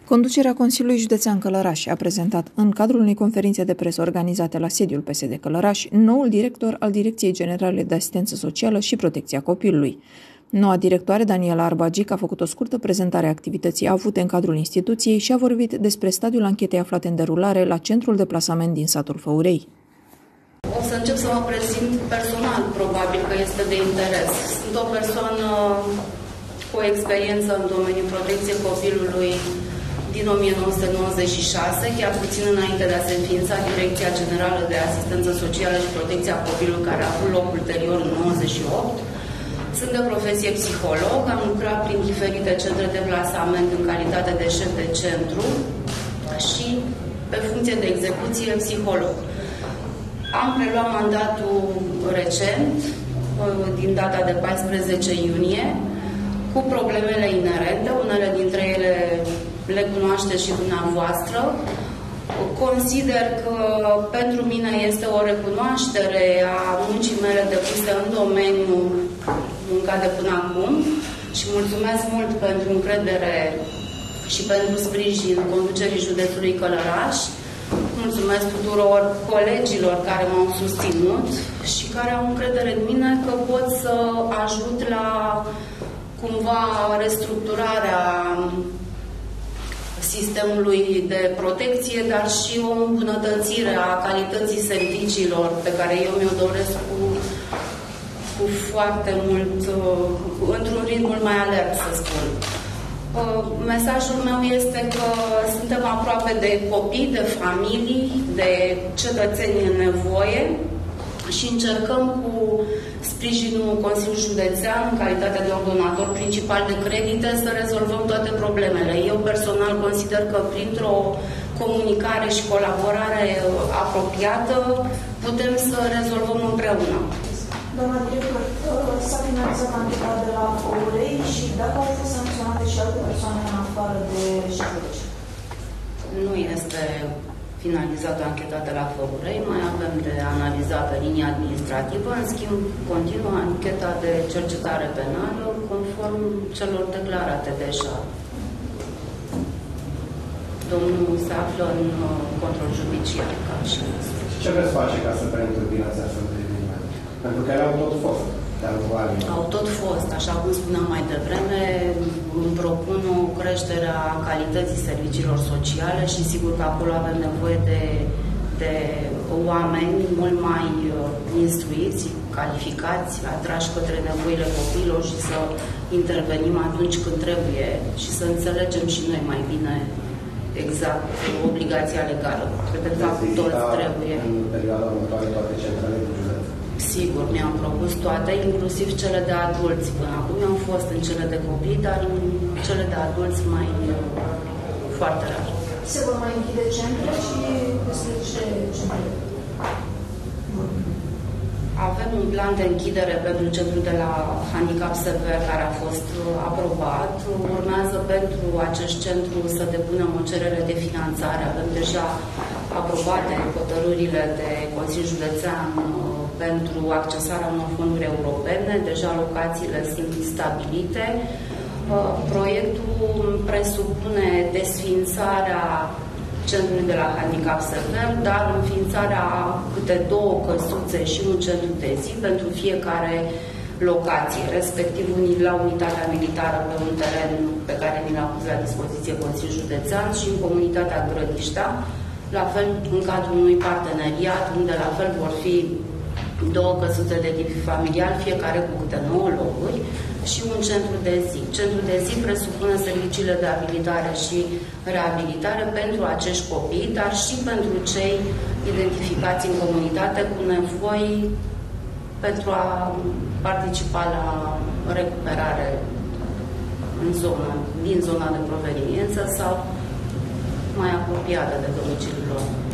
Conducerea Consiliului Județean Călăraș a prezentat în cadrul unei conferințe de presă organizate la sediul PSD Călăraș noul director al Direcției Generale de Asistență Socială și Protecția Copilului. Noua directoare, Daniela Arbagic, a făcut o scurtă prezentare a activității avute în cadrul instituției și a vorbit despre stadiul anchetei aflate în derulare la centrul de plasament din satul Făurei. O să încep să mă prezint personal, probabil că este de interes. Sunt o persoană cu o experiență în domeniul protecției copilului din 1996, chiar puțin înainte de a se înființa Direcția Generală de Asistență Socială și Protecția Copilului, care a avut loc ulterior în 98. Sunt de profesie psiholog, am lucrat prin diferite centre de plasament în calitate de șef de centru și pe funcție de execuție psiholog. Am preluat mandatul recent, din data de 14 iunie, cu problemele inerente, unele dintre ele le cunoașteți și dumneavoastră. Consider că pentru mine este o recunoaștere a muncii mele depuse în domeniul munca de până acum și mulțumesc mult pentru încredere și pentru sprijin conducerii județului Călăraș. Mulțumesc tuturor colegilor care m-au susținut și care au încredere în mine că pot să ajut la cumva restructurarea sistemului de protecție, dar și o îmbunătățire a calității serviciilor pe care eu mi-o doresc cu foarte mult, într-un ritm mult mai alert, să spun. Mesajul meu este că suntem aproape de copii, de familii, de cetățeni în nevoie și încercăm cu sprijinul Consiliului Județean, în calitate de ordonator principal de credite, să rezolvăm toate problemele. Eu personal consider că printr-o comunicare și colaborare apropiată putem să rezolvăm împreună. Doamna director, s-a finalizat ancheta de la Făurei și dacă au fost sancționate și alte persoane în afară de șefuri? Nu este finalizată ancheta de la Făurei, mai avem de analizat pe linia administrativă, în schimb continuă ancheta de cercetare penală conform celor declarate deja. Domnul se află în control judiciar. Ce veți face ca să preîntâmpinați astfel de evenimente? Pentru că ele au tot fost. Au tot fost, așa cum spuneam mai devreme, îmi propun o creștere a calității serviciilor sociale și sigur că acolo avem nevoie de oameni mult mai instruiți, calificați, atrași către nevoile copiilor și să intervenim atunci când trebuie și să înțelegem și noi mai bine exact obligația legală. Cred că toți trebuie. În perioada următoare toate centrele de județ? Sigur, ne-am propus toate, inclusiv cele de adulți. Până acum am fost în cele de copii, dar în cele de adulți mai foarte rar. Se vor mai închide centre și despre ce centre? Avem un plan de închidere pentru centrul de la handicap sever care a fost aprobat. Urmează pentru acest centru să depunem o cerere de finanțare. Avem deja aprobate hotărârile de Consiliul Județean pentru accesarea unor fonduri europene. Deja locațiile sunt stabilite. Proiectul presupune desființarea centrului de la handicap sever, dar înființarea câte 2 căsuțe și un centru de zi pentru fiecare locație, respectiv la unitatea militară pe un teren pe care ni l-a pus la dispoziție Consiliul Județean și în comunitatea Grădiștea, la fel în cadrul unui parteneriat, unde la fel vor fi 2 căsuțe de tip familial, fiecare cu câte 9 locuri, și un centru de zi. Centrul de zi presupune serviciile de abilitare și reabilitare pentru acești copii, dar și pentru cei identificați în comunitate cu nevoi pentru a participa la recuperare din zona de proveniență sau mai apropiată de domiciliul lor.